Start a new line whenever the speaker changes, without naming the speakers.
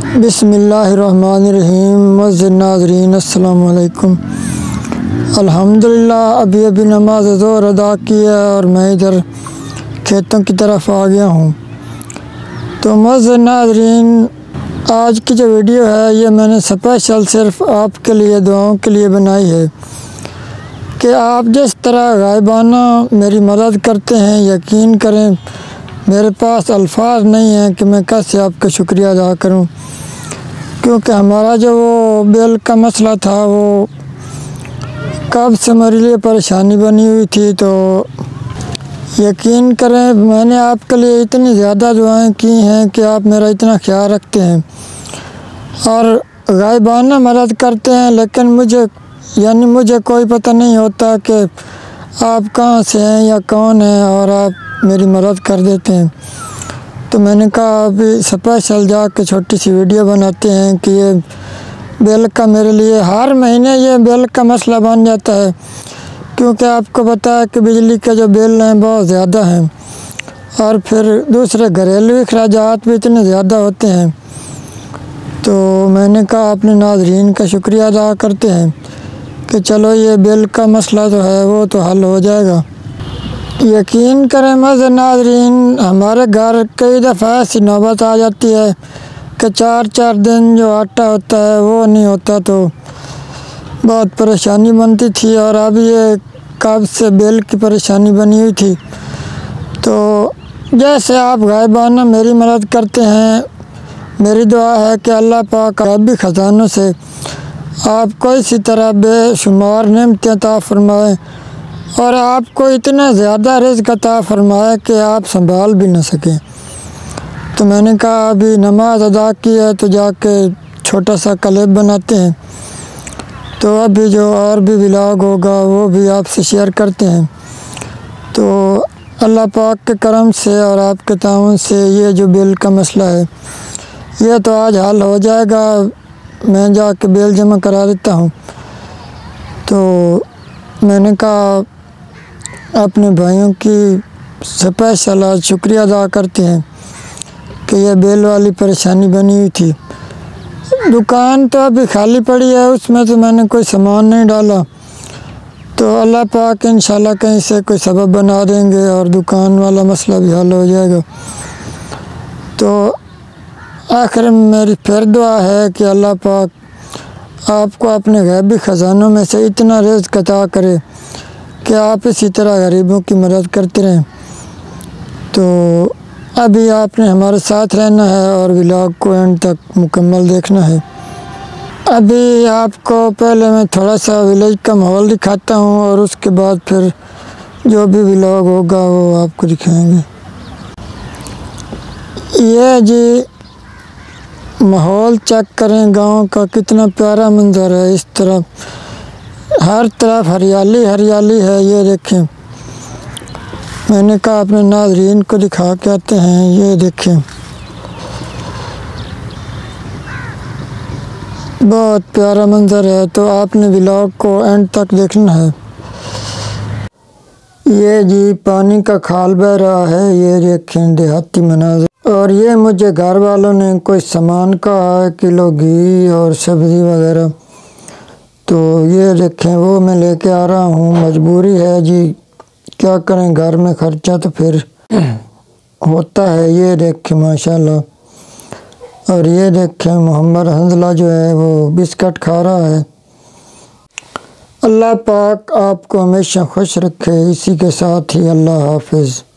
बिस्मिल्लाहिर्रहमानिर्रहीम। मस्जिद नाज़रीन अस्सलामु अलैकुम। अल्हम्दुलिल्लाह अभी नमाज ज़ोहर अदा की है और मैं इधर खेतों की तरफ आ गया हूँ। तो मस्जिद नाज़रीन, आज की जो वीडियो है ये मैंने स्पेशल सिर्फ आपके लिए दुआओं के लिए बनाई है कि आप जिस तरह गायबाना मेरी मदद करते हैं, यकीन करें मेरे पास अल्फाज नहीं हैं कि मैं कैसे आपका शुक्रिया अदा करूं, क्योंकि हमारा जो वो बिल का मसला था वो कब से मेरे लिए परेशानी बनी हुई थी। तो यकीन करें मैंने आपके लिए इतनी ज़्यादा दुआएं की हैं कि आप मेरा इतना ख्याल रखते हैं और गायबाना मदद करते हैं, लेकिन मुझे कोई पता नहीं होता कि आप कहाँ से हैं या कौन है और आप मेरी मदद कर देते हैं। तो मैंने कहा अभी स्पेशल जाके छोटी सी वीडियो बनाते हैं कि ये बिल का मेरे लिए हर महीने ये बिल का मसला बन जाता है, क्योंकि आपको पता है कि बिजली के जो बिल हैं बहुत ज़्यादा हैं और फिर दूसरे घरेलू अखराजात भी इतने ज़्यादा होते हैं। तो मैंने कहा अपने नाज़रीन का शुक्रिया अदा करते हैं कि चलो ये बिल का मसला जो है वो तो हल हो जाएगा। यकीन करें मज़े नाज़रीन, हमारे घर कई दफ़ा ऐसी नौबत आ जाती है कि 4-4 दिन जो आटा होता है वो नहीं होता, तो बहुत परेशानी बनती थी। और अब ये कब से बिल की परेशानी बनी हुई थी। तो जैसे आप गायबाना मेरी मदद करते हैं, मेरी दुआ है कि अल्लाह पाक गैबी ख़जानों से आपको इसी तरह बेशुमार नेमतें अता फरमाए और आपको इतना ज़्यादा रिज़्क़ अता फरमाए कि आप संभाल भी न सकें। तो मैंने कहा अभी नमाज अदा की है तो जाके छोटा सा क्लिप बनाते हैं। तो अभी जो और भी व्लॉग होगा वो भी आपसे शेयर करते हैं। तो अल्लाह पाक के करम से और आपके ताउन से ये जो बिल का मसला है ये तो आज हल हो जाएगा। मैं जाके बिल जमा करा देता हूँ। तो मैंने कहा अपने भाइयों की स्पेशल आज शुक्रिया अदा करते हैं कि यह बिल वाली परेशानी बनी हुई थी। दुकान तो अभी खाली पड़ी है, उसमें तो मैंने कोई सामान नहीं डाला। तो अल्लाह पाक इंशाल्लाह कहीं से कोई सबब बना देंगे और दुकान वाला मसला भी हल हो जाएगा। तो आखिर में मेरी फिर दुआ है कि अल्लाह पाक आपको अपने गैबी ख़जानों में से इतना रिज़्क़ अता करे कि आप इसी तरह गरीबों की मदद करते रहें। तो अभी आपने हमारे साथ रहना है और व्लॉग को एंड तक मुकम्मल देखना है। अभी आपको पहले मैं थोड़ा सा विलेज का माहौल दिखाता हूँ और उसके बाद फिर जो भी व्लॉग होगा वो आपको दिखाएंगे। ये जी माहौल चेक करें गांव का, कितना प्यारा मंजर है। इस तरफ हर तरफ हरियाली हरियाली है। ये देखें, मैंने कहा अपने नाज़रीन को दिखा के आते हैं। ये देखें बहुत प्यारा मंजर है, तो आपने व्लॉग को एंड तक देखना है। ये जी पानी का खाल बह रहा है। ये देखें देहाती मनाज़र। और ये मुझे घर वालों ने कोई सामान कहा है, किलो घी और सब्ज़ी वगैरह। तो ये देखें वो मैं लेके आ रहा हूँ, मजबूरी है जी, क्या करें, घर में ख़र्चा तो फिर होता है। ये देखें माशाल्लाह। और ये देखें मोहम्मद हंजला जो है वो बिस्किट खा रहा है। अल्लाह पाक आपको हमेशा खुश रखे। इसी के साथ ही अल्लाह हाफिज़।